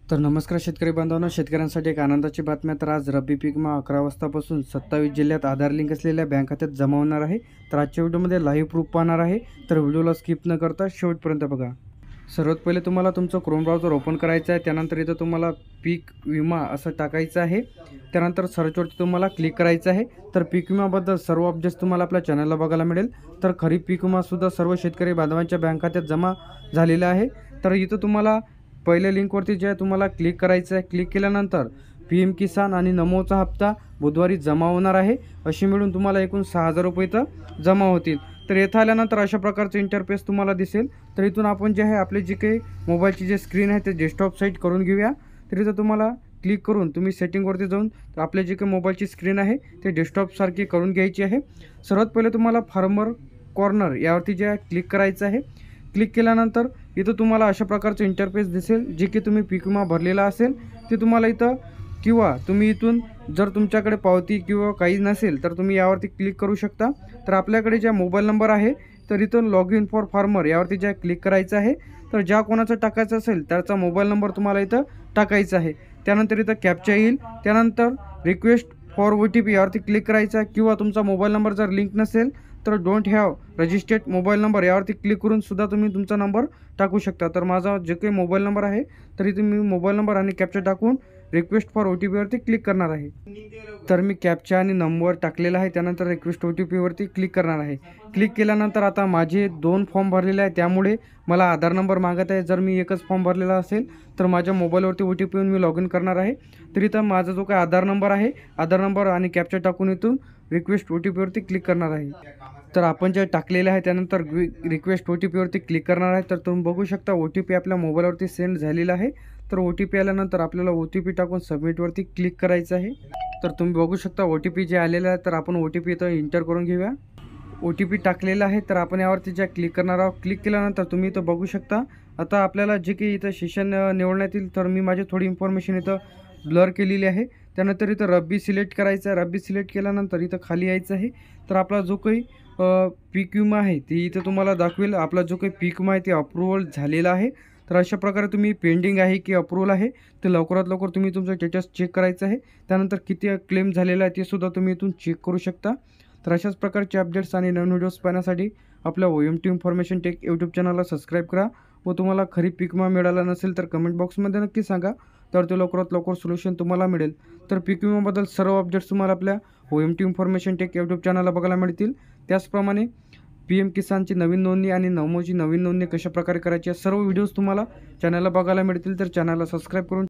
तर नमस्कार शेतकरी बांधवांनो, शेतकऱ्यांसाठी एक आनंदाची बातमी. तर आज रब्बी पीक विमा 11 वाजतापासून 27 जिल्ह्यात आधार लिंक असलेल्या बँक खात्यात जमा होणार आहे. तर आजच्या व्हिडिओमध्ये लाईव्ह प्रूफ पाहणार आहे. तर व्हिडिओला स्किप न करता शेवटपर्यंत बघा. सर्वात पहिले तुम्हाला तुमचं क्रोम ब्राउझर ओपन करायचं आहे. त्यानंतर इथं तुम्हाला पीक विमा असं टाकायचं आहे. त्यानंतर सर्चवरती तुम्हाला क्लिक करायचं आहे. तर पीक विमाबद्दल सर्व अपडेट्स तुम्हाला आपल्या चॅनलला बघायला मिळेल. तर खरीप पीक विमासुद्धा सर्व शेतकरी बांधवांच्या बँक खात्यात जमा झालेला आहे. तर इथं तुम्हाला पहिल्या लिंकवरती जे आहे तुम्हाला क्लिक करायचं आहे. क्लिक केल्यानंतर PM किसान आणि नमोचा हप्ता बुधवारी जमा होणार आहे. अशी मिळून तुम्हाला एकूण 6,000 रुपये इथं जमा होतील. तर इथं आल्यानंतर अशा प्रकारचं इंटरफेस तुम्हाला दिसेल. तर इथून आपण जे आहे आपले जे काही मोबाईलची जे स्क्रीन आहे ते डेस्कटॉप साईट करून घेऊया. तर इथं तुम्हाला क्लिक करून तुम्ही सेटिंगवरती जाऊन आपले जे काही मोबाईलची स्क्रीन आहे ते डेस्कटॉपसारखी करून घ्यायची आहे. सर्वात पहिले तुम्हाला फार्मर कॉर्नर यावरती जे आहे क्लिक करायचं आहे. क्लिक केल्यानंतर इथं तुम्हाला अशा प्रकारचं इंटरफेस दिसेल. जे की तुम्ही पीक विमा भरलेला असेल ते तुम्हाला इथं, किंवा तुम्ही इथून जर तुमच्याकडे पावती किंवा काही नसेल तर तुम्ही यावरती क्लिक करू शकता. तर आपल्याकडे ज्या मोबाईल नंबर आहे तर इथून लॉग इन फॉर फार्मर यावरती ज्या क्लिक करायचं आहे. तर ज्या कोणाचं टाकायचं असेल त्याचा मोबाईल नंबर तुम्हाला इथं टाकायचा आहे. त्यानंतर इथं कॅप्चा येईल. त्यानंतर रिक्वेस्ट फॉर OTP यावरती क्लिक करायचं आहे. किंवा तुमचा मोबाईल नंबर जर लिंक नसेल तर don't have registered mobile number यावरती क्लिक करून सुद्धा तुम्ही तुमचा नंबर टाकू शकता. तर माझा जे काही मोबाईल नंबर आहे तरी तुम्ही मोबाईल नंबर आणि कॅप्चा टाकून रिक्वेस्ट फॉर OTP वरती क्लिक करणार आहे. तर मी कॅप्चा आणि नंबर टाकलेला आहे. त्यानंतर रिक्वेस्ट OTP वरती क्लिक करणार आहे. क्लिक केल्यानंतर आता माझे 2 फॉर्म भरलेले आहे, त्यामुळे मला आधार नंबर मागत आहे. जर मी एकच फॉर्म भरलेला असेल तर माझ्या मोबाईलवरती OTP येऊन मी लॉग इन करणार आहे. तर इथं माझा जो काही आधार नंबर आहे, आधार नंबर आणि कॅप्चा टाकून इथून रिक्वेस्ट OTP वरती क्लिक करणार आहे. तर आपण जे टाकलेले आहे त्यानंतर रिक्वेस्ट OTP वरती क्लिक करणार आहे. तर तुम्ही बघू शकता OTP आपल्या मोबाईलवरती सेंड झालेला आहे. तर OTP आल्यानंतर आपल्याला OTP टाकून सबमिटवरती क्लिक करायचं आहे. तर तुम्ही बघू शकता OTP जे आलेलं आहे. तर आपण OTP इथं एंटर करून घेऊया. OTP टाकलेला आहे. तर आपण यावरती ज्या क्लिक करणार आहोत. क्लिक केल्यानंतर तुम्ही इथं बघू शकता आता आपल्याला जे काही इथं सेशन निवडण्यात येईल. तर मी माझी थोडी इन्फॉर्मेशन इथं ब्लर केलेली आहे. त्यानंतर इथं रब्बी सिलेक्ट करायचं आहे. रब्बी सिलेक्ट केल्यानंतर इथं खाली यायचं आहे. तर आपला जो काही पीक विमा आहे ती इथं तुम्हाला दाखवेल. आपला जो काही पीक विमा आहे ते अप्रूव्हल झालेला आहे. तर अशा प्रकारे तुम्ही पेंडिंग आहे की अप्रूव्हल आहे ते लवकरात लवकर तुम्ही तुमचं स्टेटस चेक करायचं आहे. त्यानंतर किती क्लेम झालेला आहे ते सुद्धा तुम्ही इथून चेक करू शकता. तर अशाच प्रकारचे अपडेट्स आणि नवीन व्हिडिओज पाहण्यासाठी आपल्या OMT इन्फॉर्मेशन टेक यूट्यूब चॅनलला सबस्क्राईब करा. व तुम्हाला खरीप पीक विमा मिळाला नसेल तर कमेंट बॉक्समध्ये नक्की सांगा. तर ते लवकरात लवकर सोल्युशन तुम्हाला मिळेल. तर पीक विमाबद्दल सर्व अपडेट्स तुम्हाला आपल्या OMT इन्फॉर्मेशन टेक यूट्यूब चॅनलला बघायला मिळतील. त्याचप्रमाणे PM किसानची नवीन नोंदणी आणि नमोची नवीन नोंदणी कशाप्रकारे करायची आहे सर्व व्हिडिओज तुम्हाला चॅनलला बघायला मिळतील. तर चॅनलला सबस्क्राईब करून